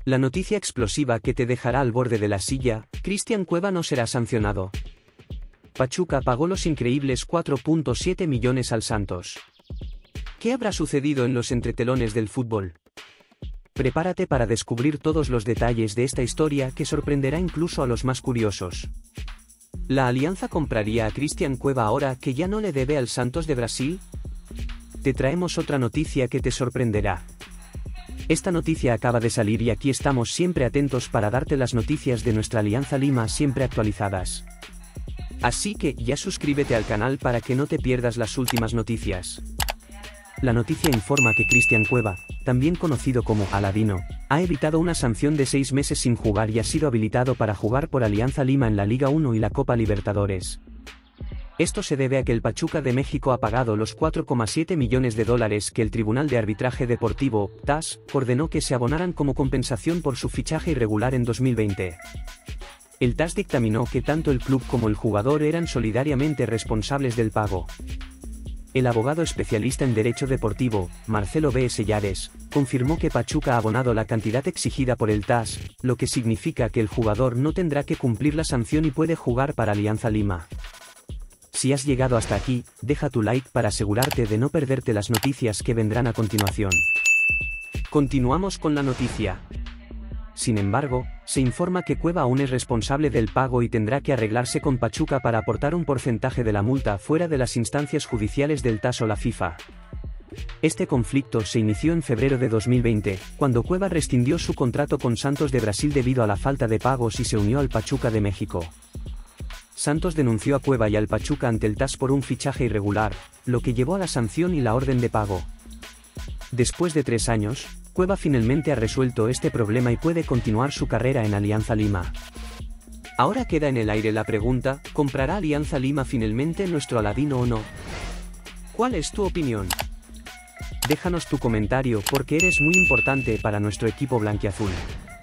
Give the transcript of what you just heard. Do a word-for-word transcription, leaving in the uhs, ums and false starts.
La noticia explosiva que te dejará al borde de la silla: Cristian Cueva no será sancionado. Pachuca pagó los increíbles cuatro punto siete millones al Santos. ¿Qué habrá sucedido en los entretelones del fútbol? Prepárate para descubrir todos los detalles de esta historia que sorprenderá incluso a los más curiosos. ¿La Alianza compraría a Cristian Cueva ahora que ya no le debe al Santos de Brasil? Te traemos otra noticia que te sorprenderá. Esta noticia acaba de salir y aquí estamos siempre atentos para darte las noticias de nuestra Alianza Lima siempre actualizadas. Así que ya suscríbete al canal para que no te pierdas las últimas noticias. La noticia informa que Cristian Cueva, también conocido como Aladino, ha evitado una sanción de seis meses sin jugar y ha sido habilitado para jugar por Alianza Lima en la Liga uno y la Copa Libertadores. Esto se debe a que el Pachuca de México ha pagado los cuatro coma siete millones de dólares que el Tribunal de Arbitraje Deportivo, T A S, ordenó que se abonaran como compensación por su fichaje irregular en dos mil veinte. El T A S dictaminó que tanto el club como el jugador eran solidariamente responsables del pago. El abogado especialista en Derecho Deportivo, Marcelo B. Sellares, confirmó que Pachuca ha abonado la cantidad exigida por el T A S, lo que significa que el jugador no tendrá que cumplir la sanción y puede jugar para Alianza Lima. Si has llegado hasta aquí, deja tu like para asegurarte de no perderte las noticias que vendrán a continuación. Continuamos con la noticia. Sin embargo, se informa que Cueva aún es responsable del pago y tendrá que arreglarse con Pachuca para aportar un porcentaje de la multa fuera de las instancias judiciales del T A S o la FIFA. Este conflicto se inició en febrero de dos mil veinte, cuando Cueva rescindió su contrato con Santos de Brasil debido a la falta de pagos y se unió al Pachuca de México. Santos denunció a Cueva y al Pachuca ante el T A S por un fichaje irregular, lo que llevó a la sanción y la orden de pago. Después de tres años, Cueva finalmente ha resuelto este problema y puede continuar su carrera en Alianza Lima. Ahora queda en el aire la pregunta: ¿comprará Alianza Lima finalmente nuestro Aladino o no? ¿Cuál es tu opinión? Déjanos tu comentario porque eres muy importante para nuestro equipo blanquiazul.